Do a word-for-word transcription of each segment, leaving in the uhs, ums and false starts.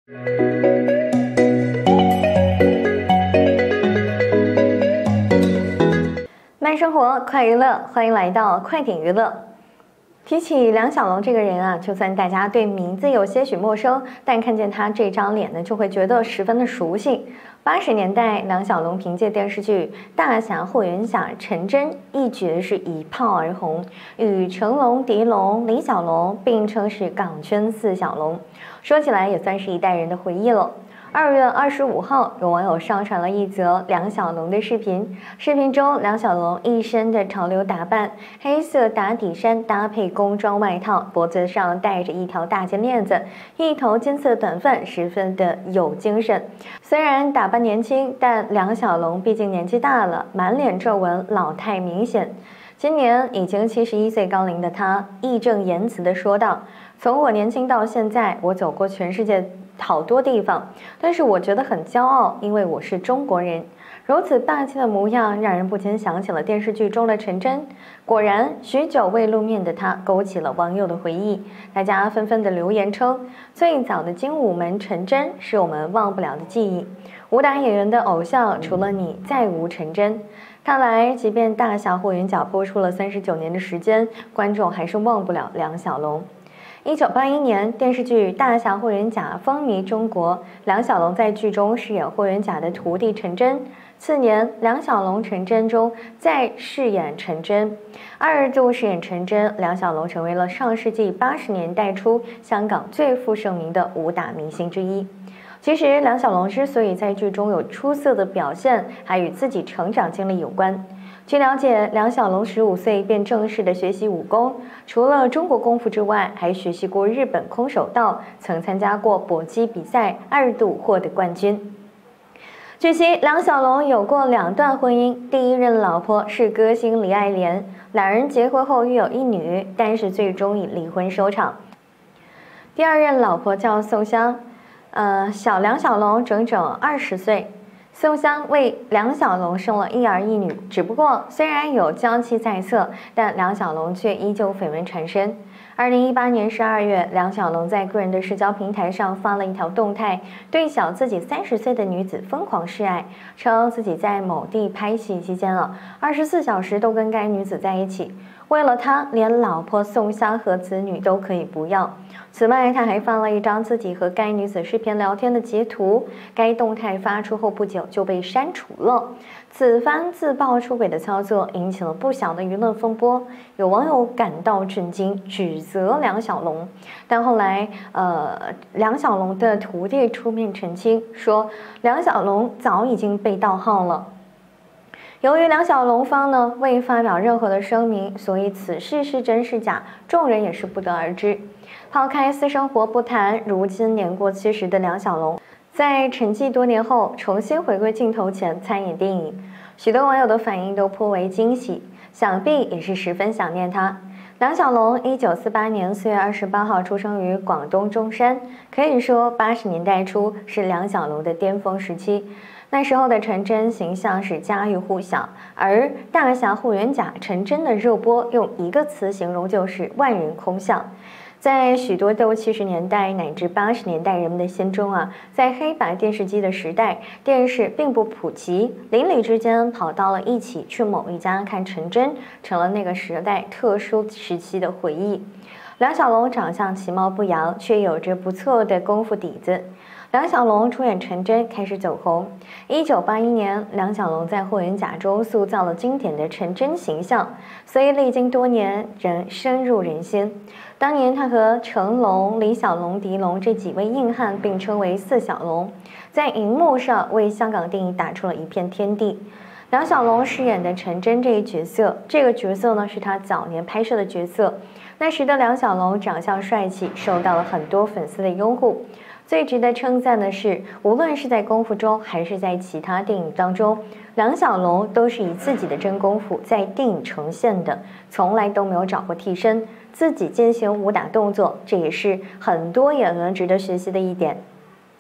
慢生活，快娱乐，欢迎来到快点娱乐。提起梁小龙这个人啊，就算大家对名字有些许陌生，但看见他这张脸呢，就会觉得十分的熟悉。八十年代，梁小龙凭借电视剧《大侠霍元甲》陈真一角是一炮而红，与成龙、狄龙、李小龙并称是港圈四小龙，说起来也算是一代人的回忆了。二月二十五号，有网友上传了一则梁小龙的视频。视频中，梁小龙一身的潮流打扮，黑色打底衫搭配工装外套，脖子上戴着一条大金链子，一头金色短发，十分的有精神。虽然打扮年轻，但梁小龙毕竟年纪大了，满脸皱纹，老态明显。今年已经七十一岁高龄的他，义正言辞地说道：“从我年轻到现在，我走过全世界好多地方，但是我觉得很骄傲，因为我是中国人。”如此霸气的模样，让人不禁想起了电视剧中的陈真。果然，许久未露面的他勾起了网友的回忆，大家纷纷的留言称，最早的精武门陈真是我们忘不了的记忆。武打演员的偶像，除了你，再无陈真。看来，即便《大侠霍元甲》播出了三十九年的时间，观众还是忘不了梁小龙。一九八一年，电视剧《大侠霍元甲》风靡中国，梁小龙在剧中饰演霍元甲的徒弟陈真。次年，梁小龙陈真中再饰演陈真，二度饰演陈真，梁小龙成为了上世纪八十年代初香港最负盛名的武打明星之一。其实，梁小龙之所以在剧中有出色的表现，还与自己成长经历有关。据了解，梁小龙十五岁便正式的学习武功，除了中国功夫之外，还学习过日本空手道，曾参加过搏击比赛，二度获得冠军。据悉，梁小龙有过两段婚姻，第一任老婆是歌星李爱莲，两人结婚后育有一女，但是最终以离婚收场。第二任老婆叫宋香，呃，小梁小龙整整二十岁。宋香为梁小龙生了一儿一女，只不过虽然有娇妻在侧，但梁小龙却依旧绯闻缠身。二零一八年十二月，梁小龙在个人的社交平台上发了一条动态，对小自己三十岁的女子疯狂示爱，称自己在某地拍戏期间了，二十四小时都跟该女子在一起，为了她，连老婆宋香和子女都可以不要。此外，他还发了一张自己和该女子视频聊天的截图，该动态发出后不久就被删除了。此番自曝出轨的操作引起了不小的舆论风波，有网友感到震惊，指责梁小龙。但后来，呃，梁小龙的徒弟出面澄清，说梁小龙早已经被盗号了。由于梁小龙方呢未发表任何的声明，所以此事是真是假，众人也是不得而知。抛开私生活不谈，如今年过七十的梁小龙，在沉寂多年后重新回归镜头前参演电影，许多网友的反应都颇为惊喜，想必也是十分想念他。梁小龙一九四八年四月二十八号出生于广东中山，可以说八十年代初是梁小龙的巅峰时期。那时候的陈真形象是家喻户晓，而大侠霍元甲陈真的热播，用一个词形容就是万人空巷。在许多都七十年代乃至八十年代人们的心中啊，在黑白电视机的时代，电视并不普及，邻里之间跑到了一起去某一家看陈真，成了那个时代特殊时期的回忆。梁小龙长相其貌不扬，却有着不错的功夫底子。梁小龙出演陈真开始走红。一九八一年，梁小龙在《霍元甲》中塑造了经典的陈真形象，所以历经多年仍深入人心。当年他和成龙、李小龙、狄龙这几位硬汉并称为四小龙，在荧幕上为香港电影打出了一片天地。梁小龙饰演的陈真这一角色，这个角色呢是他早年拍摄的角色。那时的梁小龙长相帅气，受到了很多粉丝的拥护。最值得称赞的是，无论是在功夫中还是在其他电影当中，梁小龙都是以自己的真功夫在电影呈现的，从来都没有找过替身，自己进行武打动作，这也是很多演员值得学习的一点。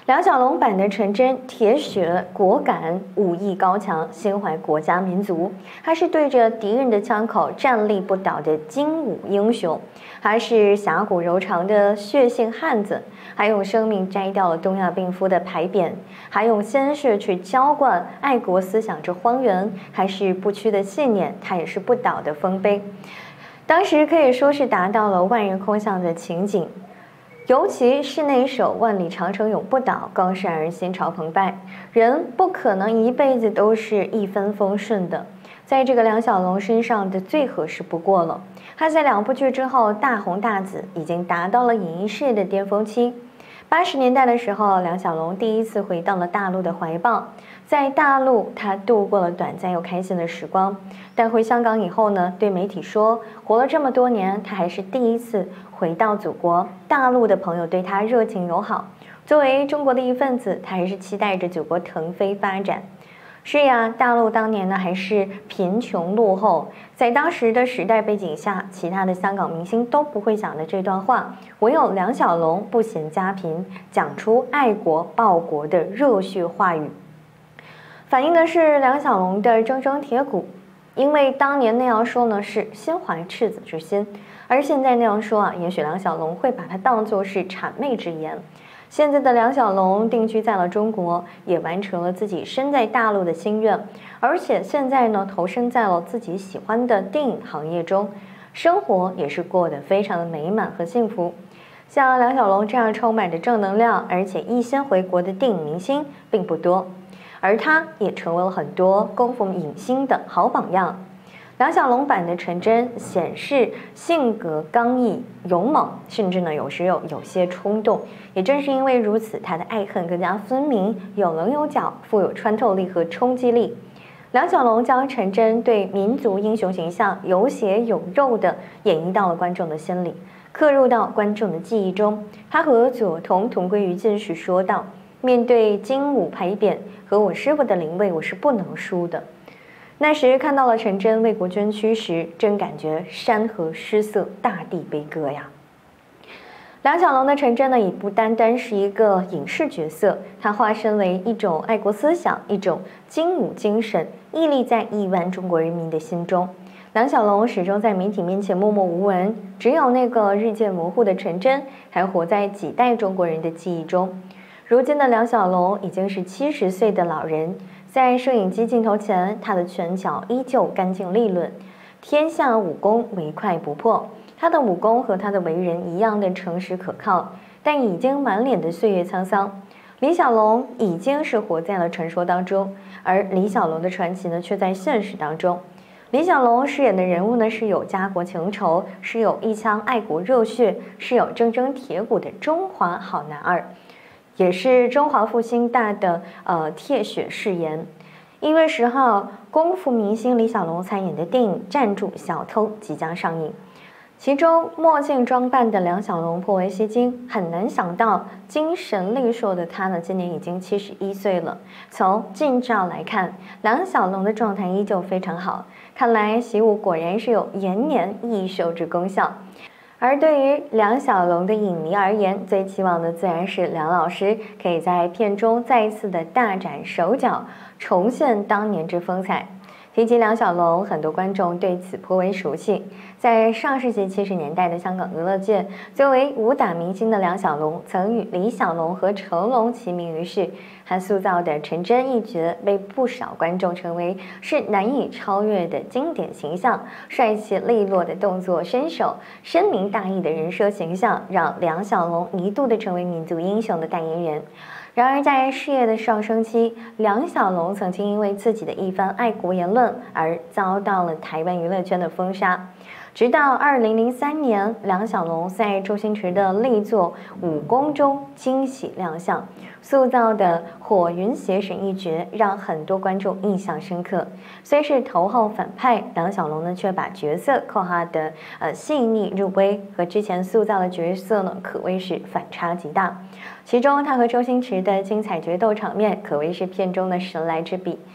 梁小龙版的陈真，铁血果敢，武艺高强，心怀国家民族，还是对着敌人的枪口站立不倒的精武英雄，还是侠骨柔肠的血性汉子，还用生命摘掉了东亚病夫的牌匾，还用鲜血去浇灌爱国思想之荒原，还是不屈的信念，他也是不倒的丰碑。当时可以说是达到了万人空巷的情景。尤其是那一首“万里长城永不倒，更是让人心潮澎湃”。人不可能一辈子都是一帆风顺的，在这个梁小龙身上的最合适不过了。他在两部剧之后大红大紫，已经达到了演艺事业的巅峰期。八十年代的时候，梁小龙第一次回到了大陆的怀抱，在大陆他度过了短暂又开心的时光。但回香港以后呢，对媒体说，活了这么多年，他还是第一次回到祖国，大陆的朋友对他热情友好。作为中国的一份子，他还是期待着祖国腾飞发展。是呀，大陆当年呢还是贫穷落后，在当时的时代背景下，其他的香港明星都不会讲的这段话，唯有梁小龙不嫌家贫，讲出爱国报国的热血话语，反映的是梁小龙的铮铮铁骨。因为当年那样说呢是心怀赤子之心，而现在那样说啊，也许梁小龙会把它当作是谄媚之言。现在的梁小龙定居在了中国，也完成了自己身在大陆的心愿，而且现在呢投身在了自己喜欢的电影行业中，生活也是过得非常的美满和幸福。像梁小龙这样充满着正能量而且一心回国的电影明星并不多，而他也成为了很多功夫影星的好榜样。梁小龙版的陈真显示性格刚毅勇猛，甚至呢有时有有些冲动。也正是因为如此，他的爱恨更加分明，有棱有角，富有穿透力和冲击力。梁小龙将陈真对民族英雄形象有血有肉地演绎到了观众的心里，刻入到观众的记忆中。他和左童同归于尽时说道：“面对精武牌匾和我师傅的灵位，我是不能输的。”那时看到了陈真为国捐躯时，真感觉山河失色，大地悲歌呀。梁小龙的陈真呢，也不单单是一个影视角色，他化身为一种爱国思想，一种精武精神，屹立在亿万中国人民的心中。梁小龙始终在媒体面前默默无闻，只有那个日渐模糊的陈真，还活在几代中国人的记忆中。如今的梁小龙已经是七十岁的老人，在摄影机镜头前，他的拳脚依旧干净利落，天下武功唯快不破。他的武功和他的为人一样的诚实可靠，但已经满脸的岁月沧桑。李小龙已经是活在了传说当中，而李小龙的传奇呢，却在现实当中。李小龙饰演的人物呢，是有家国情仇，是有一腔爱国热血，是有铮铮铁骨的中华好男儿，也是中华复兴大的呃铁血誓言。一月十号，功夫明星李小龙参演的电影《站住小偷》即将上映。其中墨镜装扮的梁小龙颇为吸睛，很难想到精神力硕的他呢，今年已经七十一岁了。从近照来看，梁小龙的状态依旧非常好，看来习武果然是有延年益寿之功效。而对于梁小龙的影迷而言，最期望的自然是梁老师可以在片中再一次的大展手脚，重现当年之风采。提及梁小龙，很多观众对此颇为熟悉。在上世纪七十年代的香港娱乐界，作为武打明星的梁小龙，曾与李小龙和成龙齐名于世。他塑造的陈真一角，被不少观众称为是难以超越的经典形象。帅气利落的动作身手，深明大义的人设形象，让梁小龙一度的成为民族英雄的代言人。然而，在事业的上升期，梁小龙曾经因为自己的一番爱国言论而遭到了台湾娱乐圈的封杀。直到二零零三年，梁小龙在周星驰的力作《武功》中惊喜亮相，塑造的火云邪神一角让很多观众印象深刻。虽是头号反派，梁小龙呢却把角色刻画的呃细腻入微，和之前塑造的角色呢可谓是反差极大。其中，他和周星驰的精彩决斗场面可谓是片中的神来之笔。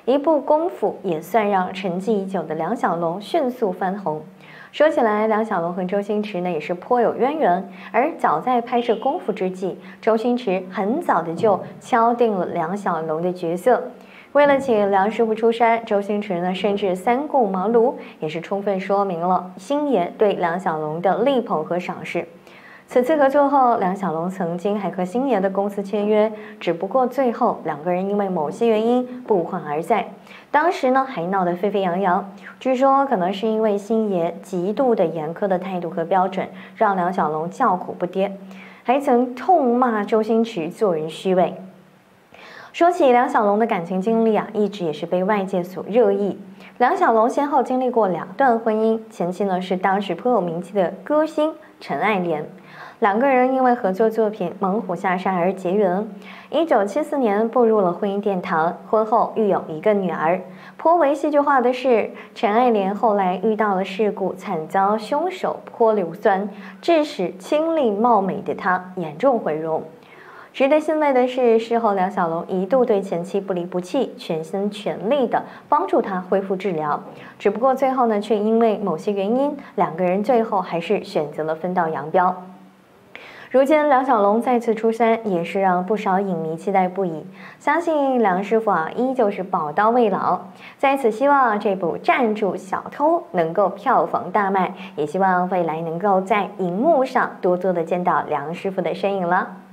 一部功夫也算让沉寂已久的梁小龙迅速翻红。说起来，梁小龙和周星驰呢也是颇有渊源，而早在拍摄《功夫》之际，周星驰很早的就敲定了梁小龙的角色。为了请梁师傅出山，周星驰呢甚至三顾茅庐，也是充分说明了星爷对梁小龙的力捧和赏识。此次合作后，梁小龙曾经还和星爷的公司签约，只不过最后两个人因为某些原因不欢而散。当时呢还闹得沸沸扬扬，据说可能是因为星爷极度的严苛的态度和标准，让梁小龙叫苦不迭，还曾痛骂周星驰做人虚伪。说起梁小龙的感情经历啊，一直也是被外界所热议。梁小龙先后经历过两段婚姻，前妻呢是当时颇有名气的歌星陈爱莲，两个人因为合作作品《猛虎下山》而结缘。一九七四年步入了婚姻殿堂，婚后育有一个女儿。颇为戏剧化的是，陈爱莲后来遇到了事故，惨遭凶手泼硫酸，致使清丽貌美的她严重毁容。值得欣慰的是，事后梁小龙一度对前妻不离不弃，全心全力的帮助她恢复治疗。只不过最后呢，却因为某些原因，两个人最后还是选择了分道扬镳。如今梁小龙再次出山，也是让不少影迷期待不已。相信梁师傅啊，依旧是宝刀未老。在此希望这部《站住小偷》能够票房大卖，也希望未来能够在荧幕上多多的见到梁师傅的身影了。